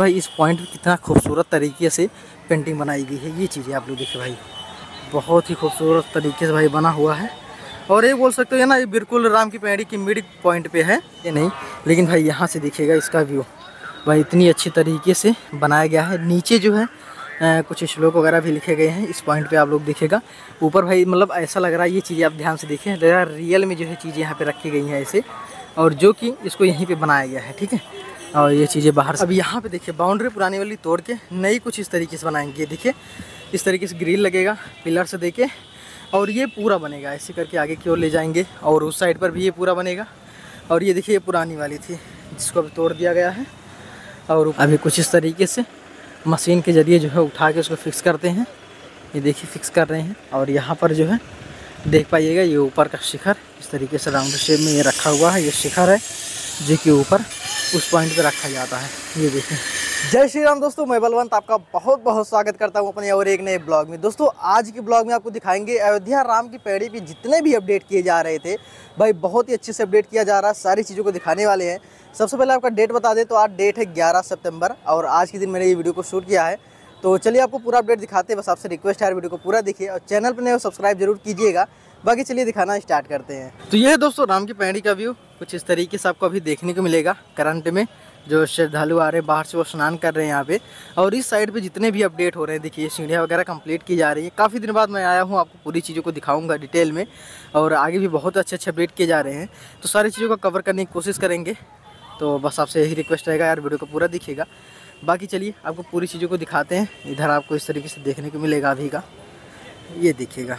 भाई इस पॉइंट पे कितना खूबसूरत तरीके से पेंटिंग बनाई गई है। ये चीज़ें आप लोग देखिए भाई, बहुत ही खूबसूरत तरीके से भाई बना हुआ है। और ये बोल सकते हो ना, ये बिल्कुल राम की पेड़ी की मिड पॉइंट पे है ये नहीं, लेकिन भाई यहाँ से देखिएगा इसका व्यू भाई इतनी अच्छी तरीके से बनाया गया है। नीचे जो है कुछ श्लोक वगैरह भी लिखे गए हैं इस पॉइंट पे आप लोग देखिएगा। ऊपर भाई मतलब ऐसा लग रहा है, ये चीज़ें आप ध्यान से देखें, लग रहा है रियल में जो है चीज़ें यहाँ पे रखी गई हैं ऐसे, और जो कि इसको यहीं पे बनाया गया है। ठीक है, और ये चीज़ें बाहर से। अब यहाँ पे देखिए बाउंड्री पुरानी वाली तोड़ के नई कुछ इस तरीके से बनाएंगे। देखिए इस तरीके से ग्रिल लगेगा पिलर से देके, और ये पूरा बनेगा ऐसे करके आगे की ओर ले जाएंगे, और उस साइड पर भी ये पूरा बनेगा। और ये देखिए ये पुरानी वाली थी जिसको अब तोड़ दिया गया है, और अभी कुछ इस तरीके से मशीन के ज़रिए जो है उठा के उसको फिक्स करते हैं। ये देखिए फिक्स कर रहे हैं। और यहाँ पर जो है देख पाइएगा ये ऊपर का शिखर इस तरीके से राउंड शेप में ये रखा हुआ है। ये शिखर है जो कि ऊपर उस पॉइंट पे रखा जाता है। ये देखिए। जय श्री राम दोस्तों, मैं बलवंत आपका बहुत बहुत स्वागत करता हूं अपने और एक नए ब्लॉग में। दोस्तों आज के ब्लॉग में आपको दिखाएंगे अयोध्या राम की पेड़ी पे जितने भी अपडेट किए जा रहे थे भाई, बहुत ही अच्छे से अपडेट किया जा रहा है। सारी चीज़ों को दिखाने वाले हैं। सबसे पहले आपका डेट बता दें तो आज डेट है 11 सितंबर, और आज के दिन मैंने ये वीडियो को शूट किया है। तो चलिए आपको पूरा अपडेट दिखाते हैं। बस आपसे रिक्वेस्ट है यार वीडियो को पूरा देखिए, और चैनल पर नए हो सब्सक्राइब जरूर कीजिएगा। बाकी चलिए दिखाना स्टार्ट करते हैं। तो ये है दोस्तों राम की पेड़ी का व्यू, कुछ इस तरीके से आपको अभी देखने को मिलेगा। करंट में जो श्रद्धालु आ रहे हैं बाहर से वो स्नान कर रहे हैं यहाँ पे। और इस साइड पे जितने भी अपडेट हो रहे हैं देखिए, सीढ़ियाँ वगैरह कंप्लीट की जा रही है। काफ़ी दिन बाद मैं आया हूँ, आपको पूरी चीज़ों को दिखाऊंगा डिटेल में, और आगे भी बहुत अच्छे अच्छे अपडेट किए जा रहे हैं। तो सारी चीज़ों को कवर करने की कोशिश करेंगे। तो बस आपसे यही रिक्वेस्ट रहेगा यार वीडियो को पूरा दिखिएगा। बाकी चलिए आपको पूरी चीज़ों को दिखाते हैं। इधर आपको इस तरीके से देखने को मिलेगा अभी का, ये देखिएगा।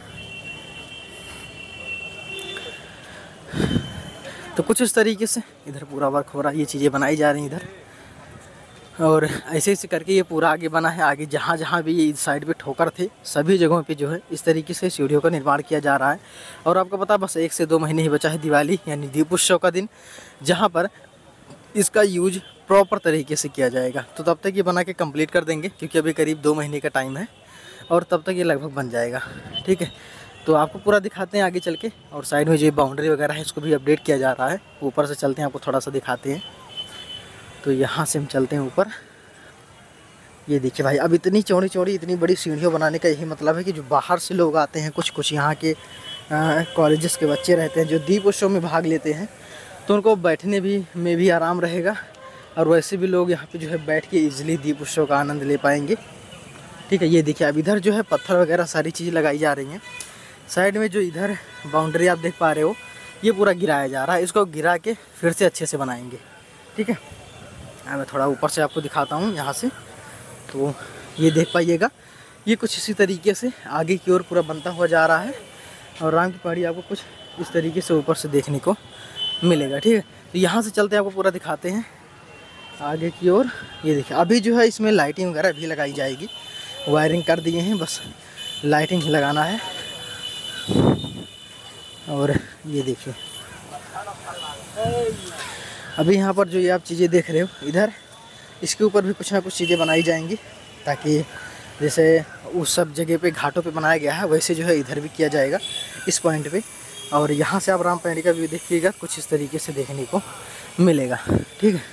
तो कुछ इस तरीके से इधर पूरा वर्क हो रहा है, ये चीज़ें बनाई जा रही हैं इधर, और ऐसे ऐसे करके ये पूरा आगे बना है। आगे जहाँ जहाँ भी ये इस साइड पे ठोकर थे सभी जगहों पे जो है इस तरीके से सीढ़ियों का निर्माण किया जा रहा है। और आपको पता बस 1 से 2 महीने ही बचा है दिवाली यानी दीप उत्सव का दिन, जहाँ पर इसका यूज प्रॉपर तरीके से किया जाएगा। तो तब तक ये बना के कंप्लीट कर देंगे, क्योंकि अभी करीब 2 महीने का टाइम है, और तब तक ये लगभग बन जाएगा। ठीक है, तो आपको पूरा दिखाते हैं आगे चल के। और साइड में जो बाउंड्री वगैरह है इसको भी अपडेट किया जा रहा है। ऊपर से चलते हैं, आपको थोड़ा सा दिखाते हैं। तो यहाँ से हम चलते हैं ऊपर। ये देखिए भाई, अब इतनी चौड़ी चौड़ी इतनी बड़ी सीढ़ियाँ बनाने का यही मतलब है कि जो बाहर से लोग आते हैं, कुछ कुछ यहाँ के कॉलेजेस के बच्चे रहते हैं जो दीप उत्सव में भाग लेते हैं, तो उनको बैठने में भी आराम रहेगा। और वैसे भी लोग यहाँ पे जो है बैठ के ईजिली दीप उत्सव का आनंद ले पाएंगे। ठीक है, ये देखिए अब इधर जो है पत्थर वगैरह सारी चीज़ें लगाई जा रही हैं। साइड में जो इधर बाउंड्री आप देख पा रहे हो ये पूरा गिराया जा रहा है। इसको गिरा के फिर से अच्छे से बनाएंगे। ठीक है, मैं थोड़ा ऊपर से आपको दिखाता हूँ यहाँ से, तो ये देख पाइएगा। ये कुछ इसी तरीके से आगे की ओर पूरा बनता हुआ जा रहा है, और राम की पहाड़ी आपको कुछ इस तरीके से ऊपर से देखने को मिलेगा। ठीक है, तो यहाँ से चलते हैं, आपको पूरा दिखाते हैं आगे की ओर। ये देखिए अभी जो है इसमें लाइटिंग वगैरह भी लगाई जाएगी। वायरिंग कर दिए हैं, बस लाइटिंग ही लगाना है। और ये देखिए अभी यहाँ पर जो ये आप चीज़ें देख रहे हो इधर, इसके ऊपर भी कुछ ना कुछ चीज़ें बनाई जाएंगी, ताकि जैसे उस सब जगह पे घाटों पे बनाया गया है वैसे जो है इधर भी किया जाएगा इस पॉइंट पे। और यहाँ से आप राम पेड़ी का व्यू देखिएगा, कुछ इस तरीके से देखने को मिलेगा। ठीक है,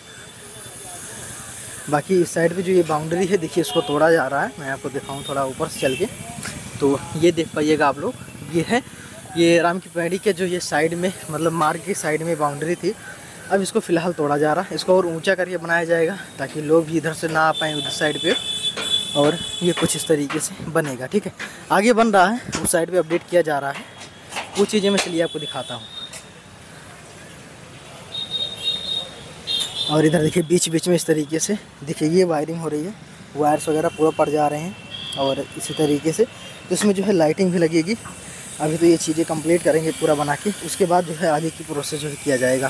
बाकी इस साइड पे जो ये बाउंड्री है देखिए इसको तोड़ा जा रहा है। मैं आपको दिखाऊँ थोड़ा ऊपर से चल के, तो ये देख पाइएगा आप लोग। ये है ये राम की पेड़ी के जो ये साइड में मतलब मार्ग की साइड में बाउंड्री थी, अब इसको फ़िलहाल तोड़ा जा रहा है। इसको और ऊंचा करके बनाया जाएगा ताकि लोग भी इधर से ना आ पाएँ उधर साइड पे, और ये कुछ इस तरीके से बनेगा। ठीक है, आगे बन रहा है, उस साइड पे अपडेट किया जा रहा है। वो चीज़ें मैं चलिए आपको दिखाता हूँ। और इधर देखिए बीच बीच में इस तरीके से देखिए ये वायरिंग हो रही है, वायर्स वगैरह पूरा पड़ जा रहे हैं। और इसी तरीके से तो इसमें जो है लाइटिंग भी लगेगी। अभी तो ये चीज़ें कंप्लीट करेंगे पूरा बना के, उसके बाद जो है आगे की प्रोसेस जो है किया जाएगा।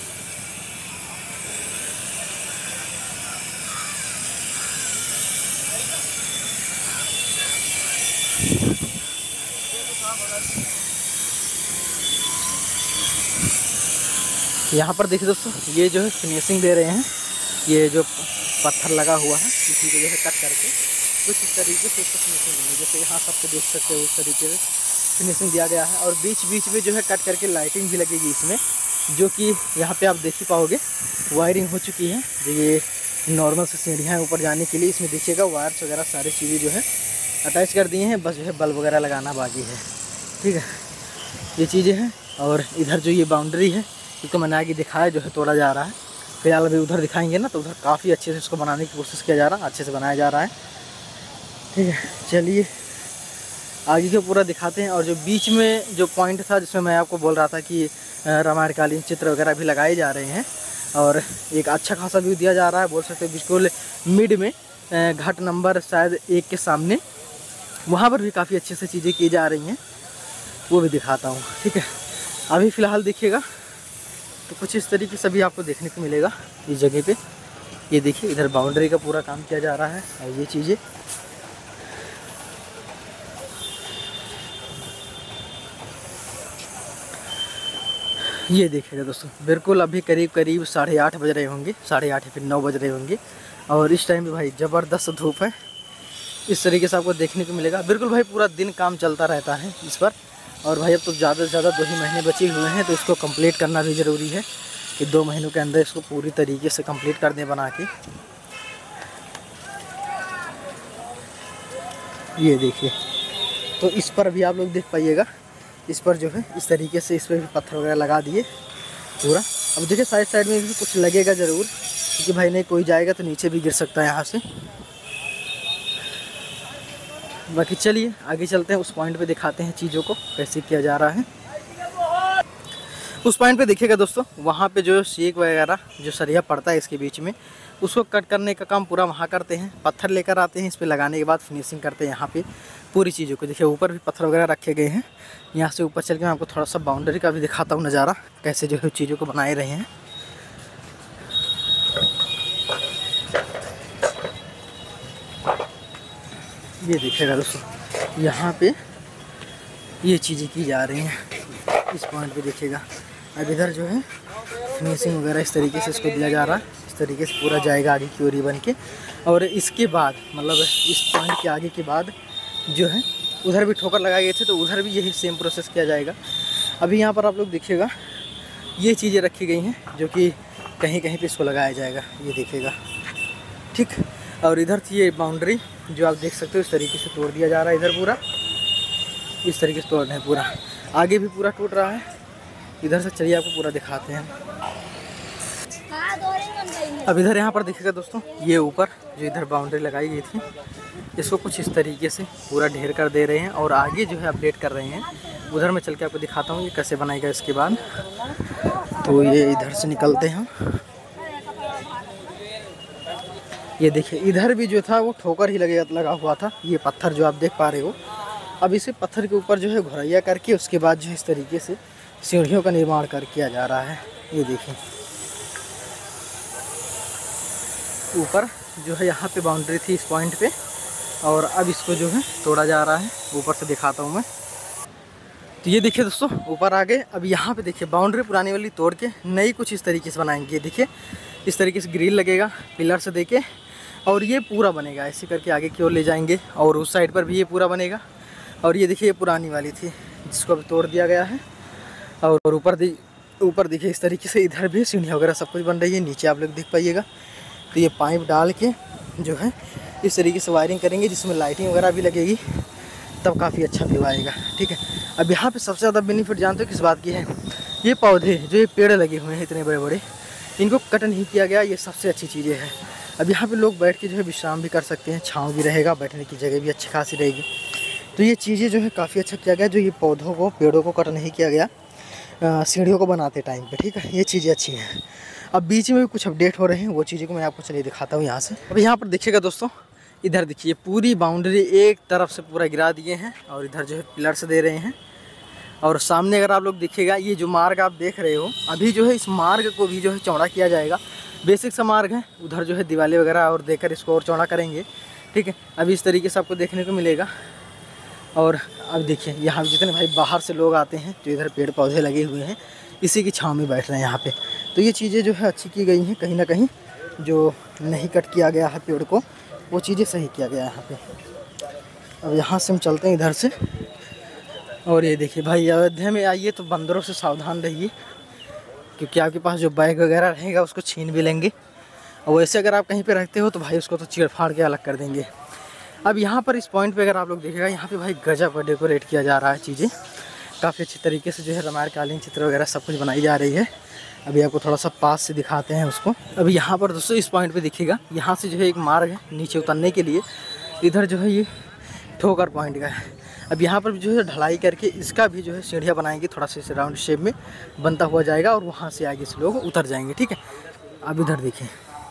यहाँ पर देखिए दोस्तों, ये जो है फिनिशिंग दे रहे हैं। ये जो पत्थर लगा हुआ है इसी को जो है कट करके कुछ इस तरीके से इसको फिनिशिंग देंगे। जैसे यहाँ सबको देख सकते हो उस तरीके से फिनिशिंग दिया गया है। और बीच बीच में जो है कट करके लाइटिंग भी लगेगी इसमें, जो कि यहाँ पे आप देख ही पाओगे वायरिंग हो चुकी है। जो ये नॉर्मल से सीढ़ियाँ हैं ऊपर जाने के लिए। इसमें देखिएगा वायर्स वगैरह सारी चीज़ें जो है अटैच कर दिए हैं, बस जो है बल्ब वगैरह लगाना बाकी है। ठीक है, ये चीज़ें हैं। और इधर जो ये बाउंड्री है इसको मैंने आगे दिखाया जो है तोड़ा जा रहा है। फिलहाल अभी उधर दिखाएंगे ना, तो उधर काफ़ी अच्छे से इसको बनाने की कोशिश किया जा रहा है, अच्छे से बनाया जा रहा है। ठीक है, चलिए आगे को पूरा दिखाते हैं। और जो बीच में जो पॉइंट था जिसमें मैं आपको बोल रहा था कि रामायणकालीन चित्र वगैरह भी लगाए जा रहे हैं और एक अच्छा खासा व्यू दिया जा रहा है, बोल सकते हैं बिल्कुल मिड में घाट नंबर शायद 1 के सामने, वहाँ पर भी काफ़ी अच्छे से चीज़ें की जा रही हैं, वो भी दिखाता हूँ। ठीक है, अभी फ़िलहाल देखिएगा तो कुछ इस तरीके से भी आपको देखने को मिलेगा इस जगह पे। ये देखिए इधर बाउंड्री का पूरा काम किया जा रहा है और ये चीज़ें ये देखिएगा दोस्तों, बिल्कुल अभी करीब 8:30 बज रहे होंगे, 8:30 फिर 9 बज रहे होंगे। और इस टाइम पे भाई ज़बरदस्त धूप है, इस तरीके से आपको देखने को मिलेगा। बिल्कुल भाई पूरा दिन काम चलता रहता है इस पर। और भाई अब तो ज़्यादा से ज़्यादा 2 ही महीने बचे हुए हैं, तो इसको कंप्लीट करना भी ज़रूरी है कि 2 महीनों के अंदर इसको पूरी तरीके से कंप्लीट कर दें बना के। ये देखिए, तो इस पर भी आप लोग देख पाइएगा, इस पर जो है इस तरीके से इस पर भी पत्थर वगैरह लगा दिए पूरा। अब देखिए साइड में भी कुछ लगेगा ज़रूर, क्योंकि भाई नहीं कोई जाएगा तो नीचे भी गिर सकता है यहाँ से। बाकी चलिए आगे चलते हैं, उस पॉइंट पे दिखाते हैं चीज़ों को कैसे किया जा रहा है। उस पॉइंट पे देखिएगा दोस्तों, वहाँ पे जो सीक वगैरह जो सरिया पड़ता है इसके बीच में, उसको कट करने का काम पूरा वहाँ करते हैं। पत्थर लेकर आते हैं, इस पर लगाने के बाद फिनिशिंग करते हैं यहाँ पे पूरी चीज़ों को। देखिए ऊपर भी पत्थर वगैरह रखे गए हैं। यहाँ से ऊपर चल के मैं आपको थोड़ा सा बाउंड्री का भी दिखाता हूँ नज़ारा, कैसे जो है चीज़ों को बनाए रहे हैं। ये देखिएगा दोस्तों, यहाँ पे ये चीज़ें की जा रही हैं इस पॉइंट पे देखिएगा। अब इधर जो है फिनिशिंग वगैरह इस तरीके से इसको दिया जा रहा है, इस तरीके से पूरा जाएगा आगे की ओर ही बन के। और इसके बाद मतलब इस पॉइंट के आगे के बाद जो है उधर भी ठोकर लगाए गए थे, तो उधर भी यही सेम प्रोसेस किया जाएगा। अभी यहाँ पर आप लोग देखिएगा ये चीज़ें रखी गई हैं जो कि कहीं कहीं पे इसको लगाया जाएगा, ये देखिएगा। ठीक, और इधर थी ये बाउंड्री जो आप देख सकते हो, इस तरीके से तोड़ दिया जा रहा है। इधर पूरा इस तरीके से तोड़ रहे हैं, पूरा आगे भी पूरा टूट रहा है। इधर से चलिए आपको पूरा दिखाते हैं। अब इधर यहाँ पर देखिएगा दोस्तों, ये ऊपर जो इधर बाउंड्री लगाई गई थी, इसको कुछ इस तरीके से पूरा ढेर कर दे रहे हैं और आगे जो है अपडेट कर रहे हैं। उधर मैं चल के आपको दिखाता हूँ ये कैसे बनाएगा इसके बाद। तो ये इधर से निकलते हैं, ये देखिए इधर भी जो था वो ठोकर ही लगा हुआ था, ये पत्थर जो आप देख पा रहे हो। अब इसे पत्थर के ऊपर जो है घुरैया करके उसके बाद जो है इस तरीके से सीढ़ियों का निर्माण किया जा रहा है। ये देखिए ऊपर जो है यहाँ पे बाउंड्री थी इस पॉइंट पे, और अब इसको जो है तोड़ा जा रहा है। ऊपर से दिखाता हूँ मैं, तो ये देखिए दोस्तों ऊपर आ गए। अब यहाँ पे देखिए बाउंड्री पुरानी वाली तोड़ के नई कुछ इस तरीके से बनाएंगे। ये देखिए इस तरीके से ग्रिल लगेगा पिलर से देके, और ये पूरा बनेगा ऐसे करके आगे की ओर ले जाएंगे। और उस साइड पर भी ये पूरा बनेगा। और ये देखिए ये पुरानी वाली थी जिसको अब तोड़ दिया गया है। और ऊपर देखिए इस तरीके से इधर भी सीढ़ियाँ वगैरह सब कुछ बन रही है। नीचे आप लोग देख पाइएगा, तो ये पाइप डाल के जो है इस तरीके से वायरिंग करेंगे जिसमें लाइटिंग वगैरह भी लगेगी, तब काफ़ी अच्छा व्यू आएगा। ठीक है, अब यहाँ पे सबसे ज़्यादा बेनिफिट जानते हो किस बात की है? ये पौधे जो ये पेड़ लगे हुए हैं इतने बड़े बड़े, इनको कट नहीं किया गया, ये सबसे अच्छी चीज़ें हैं। अब यहाँ पे लोग बैठ के जो है विश्राम भी कर सकते हैं, छाँव भी रहेगा, बैठने की जगह भी अच्छी खासी रहेगी। तो ये चीज़ें जो है काफ़ी अच्छा किया गया, जो ये पौधों को पेड़ों को कट नहीं किया गया सीढ़ियों को बनाते टाइम पे। ठीक है, ये चीज़ें अच्छी हैं। अब बीच में भी कुछ अपडेट हो रहे हैं, वो चीज़ों को मैं आपको चलिए दिखाता हूँ यहाँ से। अब यहाँ पर देखिएगा दोस्तों, इधर देखिए पूरी बाउंड्री एक तरफ से पूरा गिरा दिए हैं और इधर जो है पिलर से दे रहे हैं। और सामने अगर आप लोग देखिएगा, ये जो मार्ग आप देख रहे हो अभी जो है इस मार्ग को भी जो है चौड़ा किया जाएगा। बेसिक सा मार्ग है, उधर जो है दिवाली वगैरह और देकर इसको और चौड़ा करेंगे। ठीक है, अभी इस तरीके से आपको देखने को मिलेगा। और अब देखिए यहाँ जितने भाई बाहर से लोग आते हैं, जो इधर पेड़ पौधे लगे हुए हैं इसी की छाँव में बैठ रहे हैं यहाँ पे। तो ये चीज़ें जो है अच्छी की गई हैं, कहीं ना कहीं जो नहीं कट किया गया है पेड़ को, वो चीज़ें सही किया गया है यहाँ पे। अब यहाँ से हम चलते हैं इधर से। और ये देखिए भाई, अयोध्या में आइए तो बंदरों से सावधान रहिए, क्योंकि आपके पास जो बैग वगैरह रहेगा उसको छीन भी लेंगे। और वैसे अगर आप कहीं पे रखते हो तो भाई उसको तो चीड़ फाड़ के अलग कर देंगे। अब यहाँ पर इस पॉइंट पे अगर आप लोग देखिएगा, यहाँ पे भाई गजब का डेकोरेट किया जा रहा है, चीज़ें काफ़ी अच्छी तरीके से जो है रामायण कालीन चित्र वगैरह सब कुछ बनाई जा रही है। अभी आपको थोड़ा सा पास से दिखाते हैं उसको। अभी यहाँ पर दोस्तों इस पॉइंट पे देखिएगा, यहाँ से जो है एक मार्ग है नीचे उतरने के लिए, इधर जो है ये ठोकर पॉइंट का है। अब यहाँ पर जो है ढलाई करके इसका भी जो है सीढ़ियाँ बनाएंगे, थोड़ा सा राउंड शेप में बनता हुआ जाएगा और वहाँ से आगे से लोग उतर जाएंगे। ठीक है, अब इधर देखिए,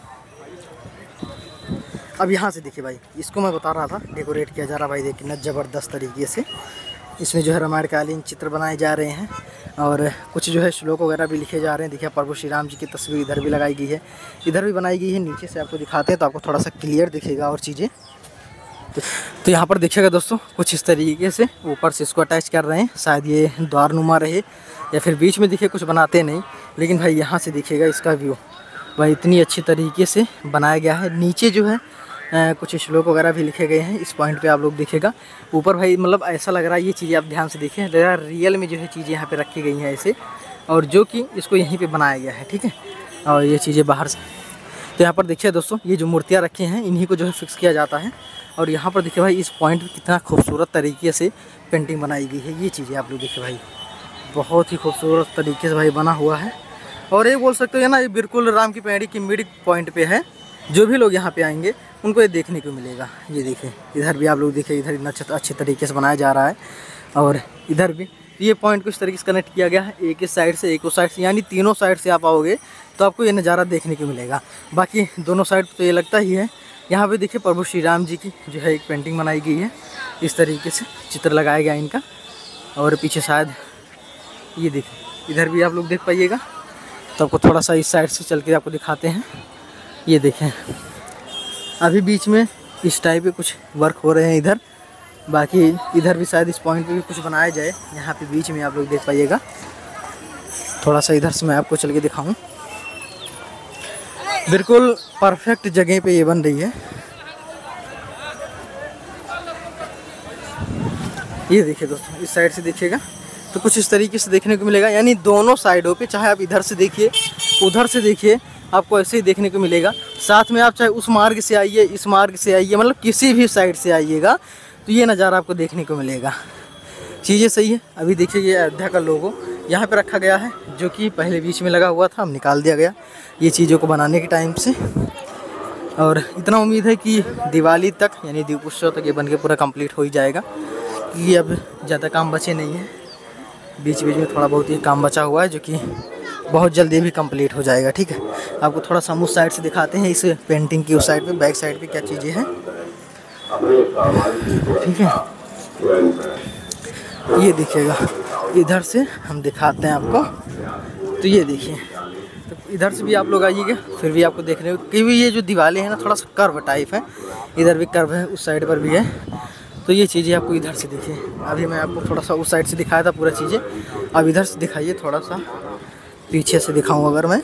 अब यहाँ से देखिए भाई, इसको मैं बता रहा था डेकोरेट किया जा रहा भाई, देखिए ना ज़बरदस्त तरीके से इसमें जो है रामायण कालीन चित्र बनाए जा रहे हैं और कुछ जो है श्लोक वगैरह भी लिखे जा रहे हैं। देखिए प्रभु श्री राम जी की तस्वीर इधर भी लगाई गई है, इधर भी बनाई गई है। नीचे से आपको दिखाते हैं तो आपको थोड़ा सा क्लियर दिखेगा और चीज़ें। तो यहाँ पर देखिएगा दोस्तों, कुछ इस तरीके से ऊपर से इसको अटैच कर रहे हैं, शायद ये द्वारनुमा रहे या फिर बीच में दिखे, कुछ बनाते नहीं। लेकिन भाई यहाँ से देखिएगा इसका व्यू भाई इतनी अच्छी तरीके से बनाया गया है। नीचे जो है कुछ श्लोक वगैरह भी लिखे गए हैं। इस पॉइंट पे आप लोग देखिएगा ऊपर भाई, मतलब ऐसा लग रहा है, ये चीज़ें आप ध्यान से देखें, रियल में जो है चीज़ें यहाँ पे रखी गई हैं ऐसे, और जो कि इसको यहीं पे बनाया गया है। ठीक है, और ये चीज़ें बाहर से, तो यहाँ पर देखिए दोस्तों, ये जो मूर्तियाँ रखी हैं इन्हीं को जो है फिक्स किया जाता है। और यहाँ पर देखिए भाई इस पॉइंट पर कितना खूबसूरत तरीके से पेंटिंग बनाई गई है। ये चीज़ें आप लोग देखिए भाई, बहुत ही खूबसूरत तरीके से भाई बना हुआ है। और ये बोल सकते हो ना, ये बिल्कुल राम की पेड़ी की मिड पॉइंट पे है। जो भी लोग यहाँ पे आएंगे उनको ये देखने को मिलेगा। ये देखिए, इधर भी आप लोग देखिए, इधर इतना अच्छे तरीके से बनाया जा रहा है। और इधर भी ये पॉइंट को इस तरीके से कनेक्ट किया गया है, एक इस साइड से एक उस साइड से, यानी तीनों साइड से आप आओगे तो आपको ये नज़ारा देखने को मिलेगा। बाकी दोनों साइड तो ये लगता ही है। यहाँ पे देखिए प्रभु श्री राम जी की जो है एक पेंटिंग बनाई गई है, इस तरीके से चित्र लगाया गया इनका। और पीछे शायद ये देखिए, इधर भी आप लोग देख पाइएगा, तो आपको थोड़ा सा इस साइड से चल के आपको दिखाते हैं। ये देखें, अभी बीच में इस टाइप के कुछ वर्क हो रहे हैं इधर। बाकी इधर भी शायद इस पॉइंट पे भी कुछ बनाया जाए, यहाँ पे बीच में आप लोग देख पाइएगा। थोड़ा सा इधर से मैं आपको चल के दिखाऊं, बिल्कुल परफेक्ट जगह पे ये बन रही है। ये देखिए दोस्तों, इस साइड से देखिएगा तो कुछ इस तरीके से देखने को मिलेगा, यानी दोनों साइडों पे, चाहे आप इधर से देखिए उधर से देखिए, आपको ऐसे ही देखने को मिलेगा। साथ में आप चाहे उस मार्ग से आइए, इस मार्ग से आइए, मतलब किसी भी साइड से आइएगा तो ये नज़ारा आपको देखने को मिलेगा। चीज़ें सही है। अभी देखिए ये अयोध्या का लोगो यहाँ पे रखा गया है, जो कि पहले बीच में लगा हुआ था, अब निकाल दिया गया ये चीज़ों को बनाने के टाइम से। और इतना उम्मीद है कि दिवाली तक, यानी दीप उत्सव तक ये बन के पूरा कंप्लीट हो ही जाएगा। ये अब ज़्यादा काम बचे नहीं है, बीच बीच में थोड़ा बहुत ही काम बचा हुआ है, जो कि बहुत जल्दी भी कंप्लीट हो जाएगा। ठीक है, आपको थोड़ा सा उस साइड से दिखाते हैं, इस पेंटिंग की उस साइड पे, बैक साइड पे क्या चीज़ें हैं। ठीक है, ये देखिएगा, इधर से हम दिखाते हैं आपको। तो ये देखिए, तो इधर से भी आप लोग आइएगा, फिर भी आपको देखने को, क्योंकि ये जो दीवारें हैं ना थोड़ा सा कर्व टाइप है, इधर भी कर्व है, उस साइड पर भी है। तो ये चीज़ें आपको इधर से देखिए। अभी मैं आपको थोड़ा सा उस साइड से दिखाया था पूरा चीज़ें, अब इधर से दिखाइए, थोड़ा सा पीछे से दिखाऊं अगर मैं।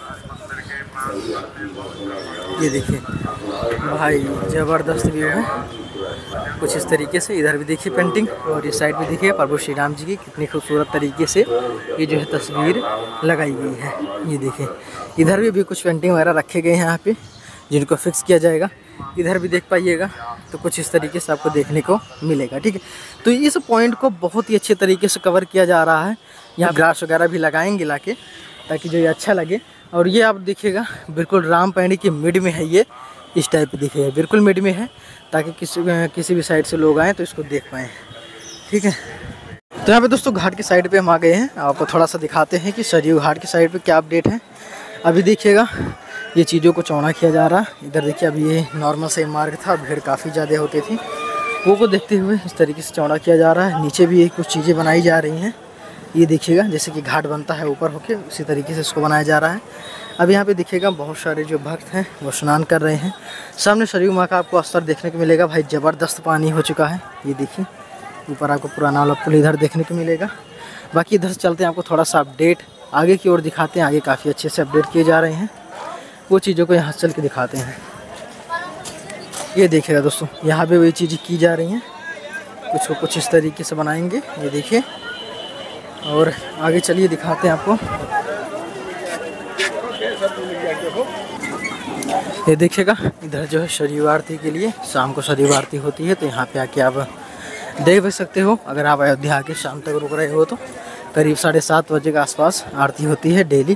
ये देखिए भाई, ज़बरदस्त व्यू है कुछ इस तरीके से। इधर भी देखिए पेंटिंग, और इस साइड भी देखिए प्रभु श्री राम जी की कितनी खूबसूरत तरीके से ये जो है तस्वीर लगाई गई है। ये देखिए, इधर भी कुछ पेंटिंग वगैरह रखे गए हैं यहाँ पे, जिनको फिक्स किया जाएगा। इधर भी देख पाइएगा तो कुछ इस तरीके से आपको देखने को मिलेगा। ठीक है, तो इस पॉइंट को बहुत ही अच्छे तरीके से कवर किया जा रहा है। यहाँ ग्रास वगैरह भी लगाएंगे लाके, ताकि जो ये अच्छा लगे। और ये आप देखिएगा बिल्कुल राम पैड़ी के मिड में है, ये इस टाइप देखिएगा, बिल्कुल मिड में है, ताकि किसी भी साइड से लोग आएँ तो इसको देख पाएँ। ठीक है, तो यहाँ पे दोस्तों घाट की साइड पे हम आ गए हैं। आपको थोड़ा सा दिखाते हैं कि सरयू घाट की साइड पे क्या अपडेट है। अभी देखिएगा ये चीज़ों को चौड़ा किया जा रहा है। इधर देखिए, अभी ये नॉर्मल से मार्ग था, भीड़ काफ़ी ज़्यादा होती थी, वो को देखते हुए इस तरीके से चौड़ा किया जा रहा है। नीचे भी कुछ चीज़ें बनाई जा रही हैं, ये देखिएगा, जैसे कि घाट बनता है ऊपर होके, उसी तरीके से इसको बनाया जा रहा है। अब यहाँ पे देखिएगा बहुत सारे जो भक्त हैं वो स्नान कर रहे हैं। सामने सरयू माँ का आपको स्तर देखने को मिलेगा भाई, ज़बरदस्त पानी हो चुका है। ये देखिए, ऊपर आपको पुराना वाला पुल इधर देखने को मिलेगा। बाकी इधर से चलते हैं, आपको थोड़ा सा अपडेट आगे की ओर दिखाते हैं। आगे काफ़ी अच्छे से अपडेट किए जा रहे हैं, वो चीज़ों को यहाँ चल के दिखाते हैं। ये देखिएगा दोस्तों, यहाँ पे वही चीज़ें की जा रही हैं, कुछ इस तरीके से बनाएंगे। ये देखिए, और आगे चलिए दिखाते हैं आपको। ये देखिएगा, इधर जो है शरीफ आरती के लिए शाम को शरीफ आरती होती है, तो यहाँ पे आके आप देख भी सकते हो। अगर आप अयोध्या आके शाम तक रुक रहे हो तो करीब 7:30 बजे के आसपास आरती होती है डेली।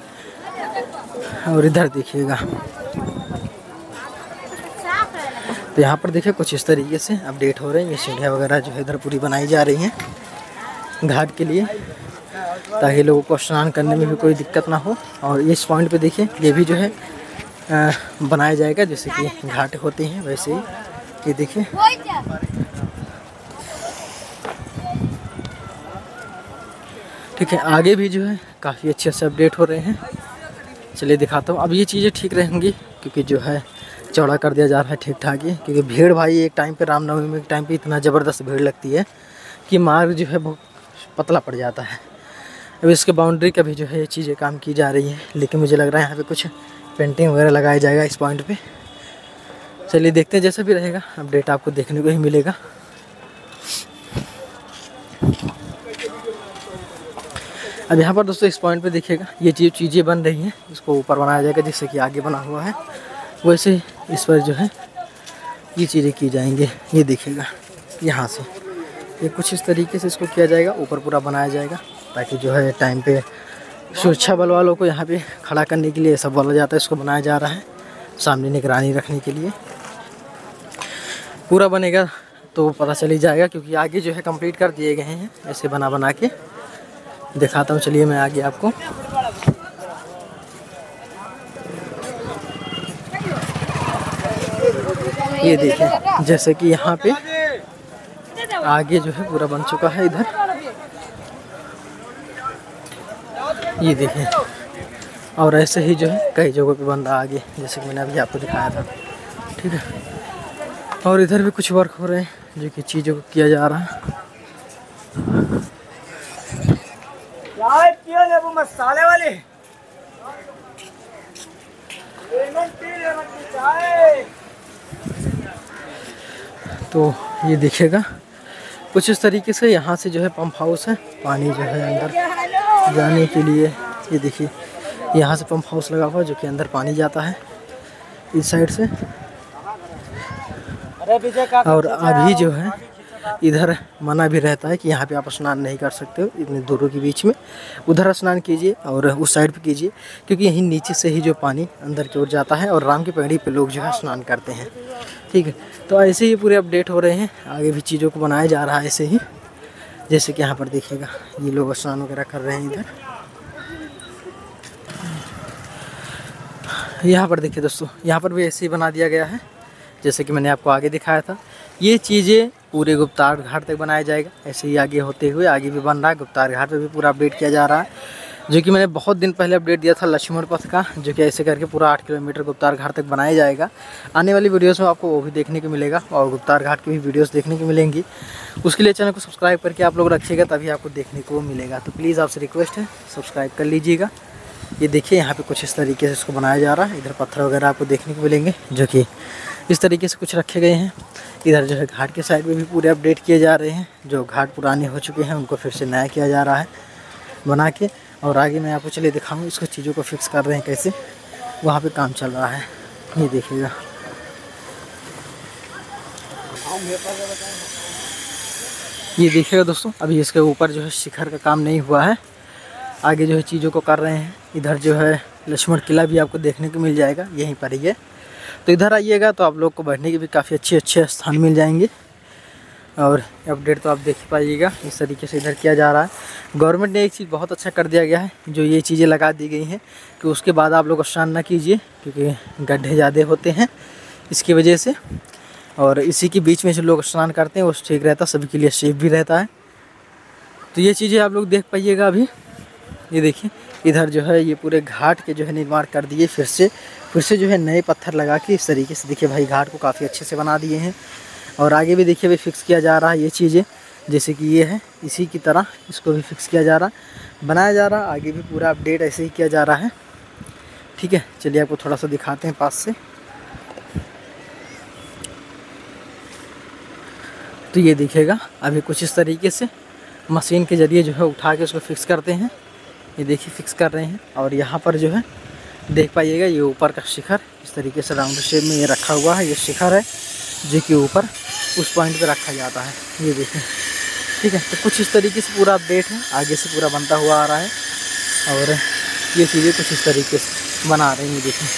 और इधर देखिएगा, तो यहाँ पर देखिए कुछ इस तरीके से अपडेट हो रहे हैं। ये सीढ़ियाँ वगैरह जो है इधर पूरी बनाई जा रही हैं घाट के लिए, ताकि लोगों को स्नान करने में भी कोई दिक्कत ना हो। और इस पॉइंट पे देखिए ये भी जो है बनाया जाएगा, जैसे कि घाट होते हैं वैसे ही। ये देखिए, ठीक है, आगे भी जो है काफ़ी अच्छे से अपडेट हो रहे हैं। चलिए दिखाता हूँ। अब ये चीज़ें ठीक रहेंगी क्योंकि जो है चौड़ा कर दिया जा रहा है ठीक ठाक ही, क्योंकि भीड़ भाई एक टाइम पे रामनवमी के टाइम पे इतना ज़बरदस्त भीड़ लगती है कि मार्ग जो है बहुत पतला पड़ जाता है। अब इसके बाउंड्री का भी जो है ये चीज़ें काम की जा रही है, लेकिन मुझे लग रहा है यहाँ पे कुछ पेंटिंग वगैरह लगाया जाएगा इस पॉइंट पे। चलिए देखते हैं, जैसा भी रहेगा अपडेट आपको देखने को ही मिलेगा। अब यहाँ पर दोस्तों इस पॉइंट पे देखिएगा, ये चीज़ें बन रही हैं, इसको ऊपर बनाया जाएगा जैसे कि आगे बना हुआ है, वैसे इस पर जो है ये चीज़ें की जाएंगी। ये देखिएगा, यहाँ से ये कुछ इस तरीके से इसको किया जाएगा, ऊपर पूरा बनाया जाएगा, ताकि जो है टाइम पे सुरक्षा बल वालों को यहाँ पे खड़ा करने के लिए सब बोला जाता है। इसको बनाया जा रहा है सामने निगरानी रखने के लिए। पूरा बनेगा तो पता चल ही जाएगा, क्योंकि आगे जो है कंप्लीट कर दिए गए हैं ऐसे बना के। दिखाता हूँ, चलिए मैं आगे आपको। ये देखिए, जैसे कि यहाँ पे आगे जो है पूरा बन चुका है इधर। ये देखिए, और ऐसे ही जो है कई जगहों पे बन रहा आगे, जैसे कि मैंने अभी आपको दिखाया था। ठीक है, और इधर भी कुछ वर्क हो रहे हैं जो कि चीज़ों को किया जा रहा है। मसाले वाले तो ये देखिएगा कुछ इस तरीके से यहाँ से जो है पंप हाउस है, पानी जो है अंदर जाने के लिए। ये देखिए, यहाँ से पंप हाउस लगा हुआ है जो कि अंदर पानी जाता है इस साइड से। और अभी जो है इधर मना भी रहता है कि यहाँ पे आप स्नान नहीं कर सकते हो इतने दूरों के बीच में। उधर स्नान कीजिए और उस साइड पे कीजिए, क्योंकि यहीं नीचे से ही जो पानी अंदर की ओर जाता है और राम की पगड़ी पे लोग जो है स्नान करते हैं। ठीक है, तो ऐसे ही पूरे अपडेट हो रहे हैं, आगे भी चीज़ों को बनाया जा रहा है ऐसे ही। जैसे कि यहाँ पर देखिएगा, ये लोग स्नान वगैरह कर रहे हैं इधर। यहाँ पर देखिए दोस्तों, यहाँ पर भी ऐसे ही बना दिया गया है जैसे कि मैंने आपको आगे दिखाया था। ये चीज़ें पूरे गुप्तार घाट तक बनाया जाएगा, ऐसे ही आगे होते हुए आगे भी बन रहा है। गुप्तार घाट पे भी पूरा अपडेट किया जा रहा है, जो कि मैंने बहुत दिन पहले अपडेट दिया था लक्ष्मण पथ का, जो कि ऐसे करके पूरा 8 किलोमीटर गुप्तार घाट तक बनाया जाएगा। आने वाली वीडियोस में आपको वो भी देखने को मिलेगा और गुप्तार घाट की भी वीडियोस देखने को मिलेंगी। उसके लिए चैनल को सब्सक्राइब करके आप लोग रखिएगा, तभी आपको देखने को मिलेगा। तो प्लीज़ आपसे रिक्वेस्ट है, सब्सक्राइब कर लीजिएगा। ये देखिए, यहाँ पे कुछ इस तरीके से इसको बनाया जा रहा है। इधर पत्थर वगैरह आपको देखने को मिलेंगे जो कि इस तरीके से कुछ रखे गए हैं। इधर जो है घाट के साइड में भी पूरे अपडेट किए जा रहे हैं, जो घाट पुराने हो चुके हैं उनको फिर से नया किया जा रहा है बना के। और आगे मैं आपको चलिए दिखाऊँ इसको, चीज़ों को फिक्स कर रहे हैं कैसे, वहाँ पे काम चल रहा है। ये देखिएगा, ये देखिएगा दोस्तों, अभी इसके ऊपर जो है शिखर का काम नहीं हुआ है, आगे जो है चीज़ों को कर रहे हैं। इधर जो है लक्ष्मण किला भी आपको देखने को मिल जाएगा, यहीं पर ही है। तो इधर आइएगा तो आप लोग को बैठने के भी काफ़ी अच्छे स्थान मिल जाएंगे। और अपडेट तो आप देख ही पाइएगा, इस तरीके से इधर किया जा रहा है। गवर्नमेंट ने एक चीज़ बहुत अच्छा कर दिया गया है, जो ये चीज़ें लगा दी गई हैं कि उसके बाद आप लोग स्नान ना कीजिए, क्योंकि गड्ढे ज़्यादा होते हैं इसकी वजह से। और इसी के बीच में जो लोग स्नान करते हैं वो ठीक रहता है, सभी के लिए सेफ भी रहता है। तो ये चीज़ें आप लोग देख पाइएगा। अभी ये देखिए, इधर जो है ये पूरे घाट के जो है निर्माण कर दिए, फिर से जो है नए पत्थर लगा के इस तरीके से देखिए भाई घाट को काफ़ी अच्छे से बना दिए हैं। और आगे भी देखिए भाई फिक्स किया जा रहा है ये चीज़ें, जैसे कि ये है इसी की तरह इसको भी फिक्स किया जा रहा, बनाया जा रहा। आगे भी पूरा अपडेट ऐसे ही किया जा रहा है। ठीक है, चलिए आपको थोड़ा सा दिखाते हैं पास से। तो ये देखिएगा, अभी कुछ इस तरीके से मशीन के ज़रिए जो है उठा के उसको फिक्स करते हैं। ये देखिए फिक्स कर रहे हैं। और यहाँ पर जो है देख पाइएगा, ये ऊपर का शिखर इस तरीके से राउंड शेप में ये रखा हुआ है। ये शिखर है जो कि ऊपर उस पॉइंट पे रखा जाता है, ये देखें। ठीक है, तो कुछ इस तरीके से पूरा अपडेट है, आगे से पूरा बनता हुआ आ रहा है और ये चीज़ें कुछ इस तरीके से बना रही हैं, देखें।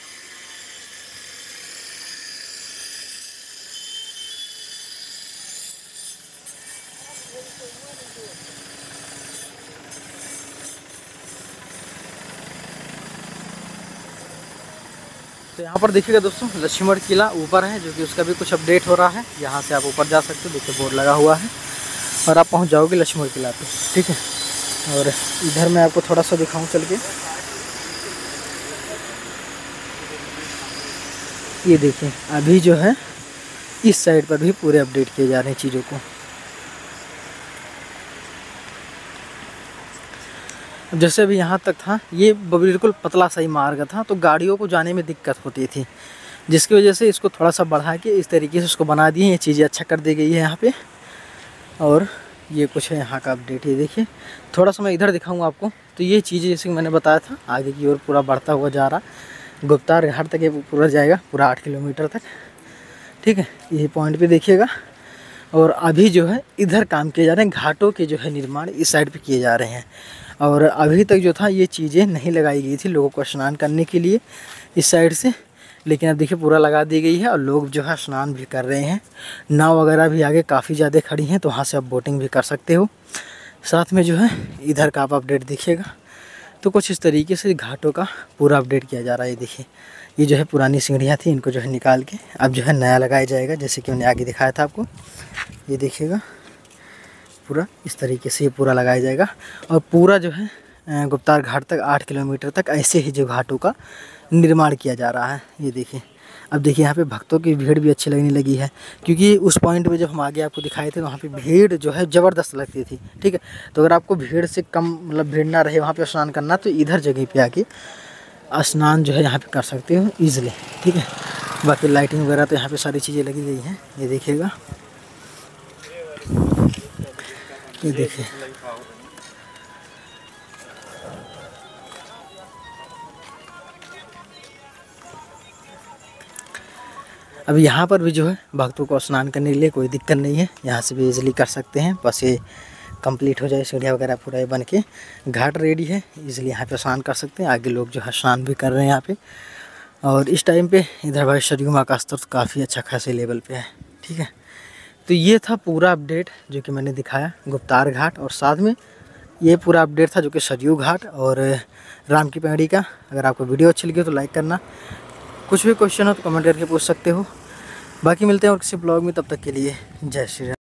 तो यहाँ पर देखिएगा दोस्तों, लक्ष्मण किला ऊपर है जो कि उसका भी कुछ अपडेट हो रहा है। यहाँ से आप ऊपर जा सकते हो, देखिए बोर्ड लगा हुआ है और आप पहुँच जाओगे लक्ष्मण किला पे। ठीक है, और इधर मैं आपको थोड़ा सा दिखाऊँ चल के। ये देखिए, अभी जो है इस साइड पर भी पूरे अपडेट किए जा रहे हैं चीज़ों को। जैसे अभी यहाँ तक था, ये बिल्कुल पतला सा ही मार्ग था, तो गाड़ियों को जाने में दिक्कत होती थी, जिसकी वजह से इसको थोड़ा सा बढ़ा के इस तरीके से उसको बना दिए। ये चीज़ें अच्छा कर दी गई है यहाँ पे। और ये कुछ है यहाँ का अपडेट, ये देखिए। थोड़ा सा मैं इधर दिखाऊंगा आपको। तो ये चीज़ें जैसे मैंने बताया था, आगे की ओर पूरा बढ़ता हुआ जा रहा, गुप्तार घाट तक ये पूरा जाएगा, पूरा 8 किलोमीटर तक। ठीक है, ये पॉइंट पे देखिएगा। और अभी जो है इधर काम किए जा रहे हैं, घाटों के जो है निर्माण इस साइड पे किए जा रहे हैं। और अभी तक जो था ये चीज़ें नहीं लगाई गई थी लोगों को स्नान करने के लिए इस साइड से, लेकिन अब देखिए पूरा लगा दी गई है और लोग जो है स्नान भी कर रहे हैं। नाव वगैरह भी आगे काफ़ी ज़्यादा खड़ी हैं, तो वहाँ से आप बोटिंग भी कर सकते हो। साथ में जो है इधर का आप अपडेट देखिएगा, तो कुछ इस तरीके से घाटों का पूरा अपडेट किया जा रहा है। ये देखिए, ये जो है पुरानी सीढ़ियाँ थी, इनको जो है निकाल के अब जो है नया लगाया जाएगा, जैसे कि मैंने आगे दिखाया था आपको। ये देखिएगा, पूरा इस तरीके से ये पूरा लगाया जाएगा और पूरा जो है गुप्तार घाट तक 8 किलोमीटर तक ऐसे ही जो घाटों का निर्माण किया जा रहा है। ये देखिए, अब देखिए यहाँ पे भक्तों की भीड़ भी अच्छी लगने लगी है, क्योंकि उस पॉइंट पे जब हम आगे आपको दिखाए थे वहाँ पे भीड़ जो है ज़बरदस्त लगती थी। ठीक है, तो अगर आपको भीड़ से कम मतलब भीड़ ना रहे वहाँ पे स्नान करना, तो इधर जगह पे आके स्नान जो है यहाँ पे कर सकते हो ईज़िली। ठीक है, बाकी लाइटिंग वगैरह तो यहाँ पे सारी चीज़ें लगी गई हैं, ये देखिएगा। ये देखिए, अब यहाँ पर भी जो है भक्तों को स्नान करने के लिए कोई दिक्कत नहीं है, यहाँ से भी इजीली कर सकते हैं। बस ये कंप्लीट हो जाए, सीढ़ियाँ वगैरह पूरा बन के घाट रेडी है, इजीली यहाँ पे स्नान कर सकते हैं। आगे लोग जो है स्नान भी कर रहे हैं यहाँ पे। और इस टाइम पे इधर भाई सरयू माँ का स्तर काफ़ी अच्छा खासे लेवल पे है। ठीक है, तो ये था पूरा अपडेट जो कि मैंने दिखाया गुप्तार घाट, और साथ में ये पूरा अपडेट था जो कि सरयू घाट और राम की पैड़ी का। अगर आपको वीडियो अच्छी लगी तो लाइक करना, कुछ भी क्वेश्चन हो तो कमेंट करके पूछ सकते हो। बाकी मिलते हैं और किसी ब्लॉग में, तब तक के लिए जय श्री राम।